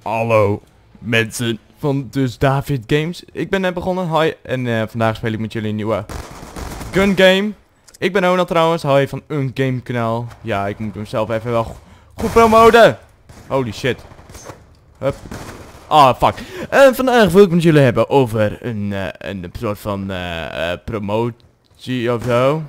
Hallo mensen van dus David Games. Ik ben net begonnen, hoi. En vandaag speel ik met jullie een nieuwe gun game. Ik ben Ronald trouwens, hoi van een game kanaal. Ja, ik moet mezelf even wel goed promoten. Holy shit. Hup. Ah, fuck. Vandaag wil ik met jullie hebben over een soort van promotie of zo.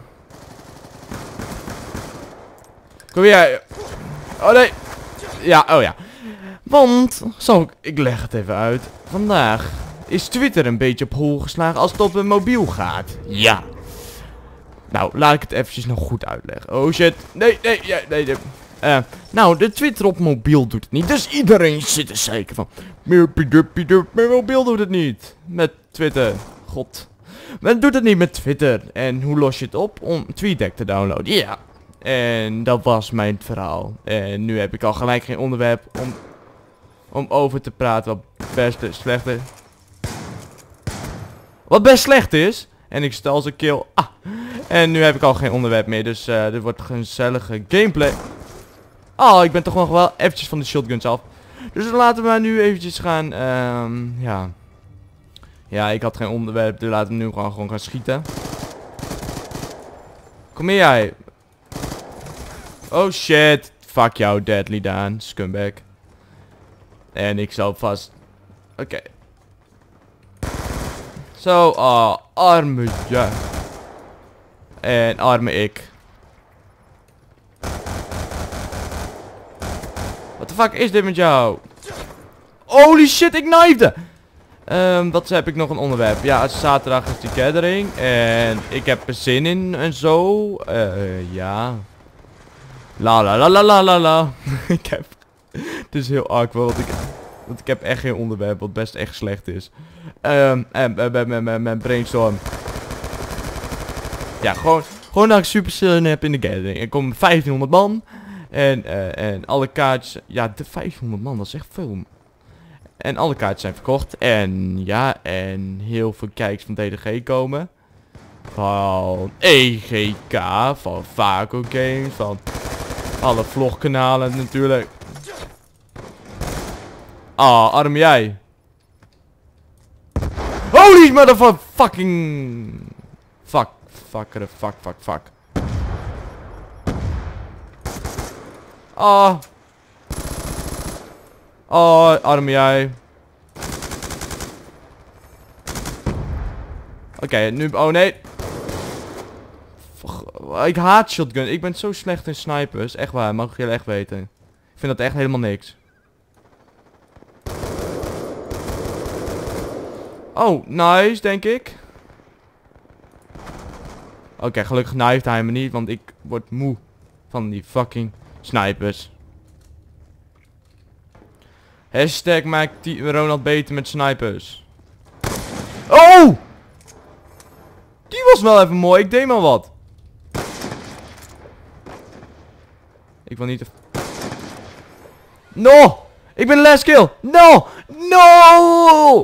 Kom hier. Oh nee. Ja, oh ja. Want, ik leg het even uit. Vandaag is Twitter een beetje op hol geslagen als het op een mobiel gaat. Ja. Nou, laat ik het eventjes nog goed uitleggen. Oh shit. Nee. Nou, de Twitter op mobiel doet het niet. Dus iedereen zit er zeker van. Mijn mobiel doet het niet. Met Twitter. God. Men doet het niet met Twitter. En hoe los je het op? Om TweetDeck te downloaden. Ja. En dat was mijn verhaal. En nu heb ik al gelijk geen onderwerp om over te praten wat best slecht is. Wat best slecht is. En ik stel ze kill. Ah. En nu heb ik al geen onderwerp meer. Dus dit wordt een gezellige gameplay. Oh, ik ben toch nog wel eventjes van de shotguns af. Dus laten we maar nu eventjes gaan. Ja. Ja, ik had geen onderwerp. Dus laten we nu gewoon gaan schieten. Kom hier jij. Oh shit. Fuck jou, Deadly Daan. Scumbag. En ik zal vast... Oké. Zo, arme ja. En arme ik. What the fuck is dit met jou? Holy shit, ik knifede! Wat heb ik nog een onderwerp? Ja, zaterdag is de gathering. En ik heb er zin in en zo. Ja. La. Ik heb... Het is heel awkward, want ik heb echt geen onderwerp, wat best echt slecht is. Mijn brainstorm. Ja, gewoon dat ik super zin heb in de gathering. Er komen 1500 man. En alle kaartjes... Ja, de 1500 man, dat is echt veel. En alle kaartjes zijn verkocht. En ja, en heel veel kijkers van DDG komen. Van EGK, van Vaco Games, van alle vlogkanalen natuurlijk. Ah, arm jij. Holy motherfucking. Fuck. Ah. Oh, arm jij. Oké, nu... Oh nee. Ik haat shotgun. Ik ben zo slecht in snipers. Echt waar, mag jullie echt weten. Ik vind dat echt helemaal niks. Oh, nice, denk ik. Oké, gelukkig knijpt hij me niet, want ik word moe van die fucking snipers. Hashtag maakt Ronald beter met snipers. Oh! Die was wel even mooi, ik deed maar wat. Ik wil niet... No! Ik ben de last kill! No! No!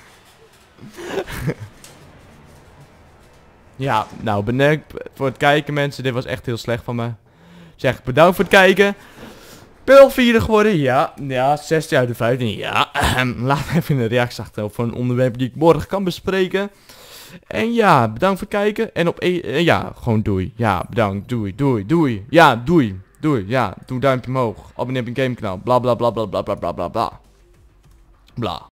Ja, nou bedankt voor het kijken mensen. Dit was echt heel slecht van me. Zeg, bedankt voor het kijken. Ben al 4 geworden, ja. Ja, 16 uit de 15, ja. Laat even een reactie achter voor een onderwerp die ik morgen kan bespreken. En ja, bedankt voor het kijken. En op ja, gewoon doei. Ja, bedankt. Doei. Ja, doei. Ja, doe een duimpje omhoog. Abonneer op mijn gamekanaal. Bla.